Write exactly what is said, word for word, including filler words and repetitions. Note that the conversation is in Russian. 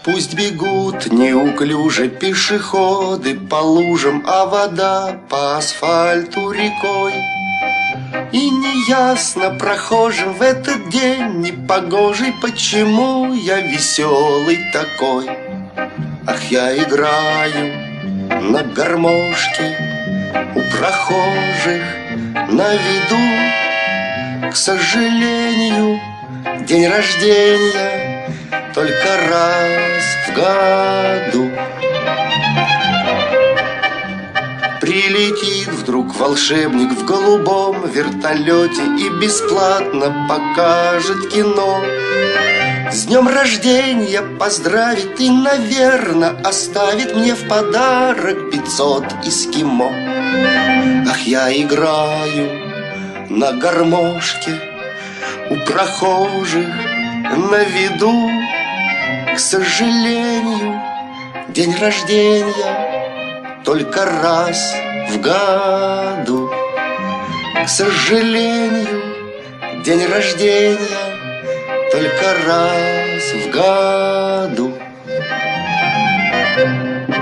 Пусть бегут неуклюже пешеходы по лужам, а вода по асфальту рекой. И неясно прохожим в этот день непогожий, почему я веселый такой. Ах, я играю на гармошке у прохожих на виду. К сожалению, день рождения только раз в году. Прилетит вдруг волшебник в голубом вертолете и бесплатно покажет кино. С днем рождения поздравит и, наверно, оставит мне в подарок пятьсот эскимо. Ах, я играю на гармошке у прохожих на виду. К сожалению, день рождения только раз в году. К сожалению, день рождения только раз в году.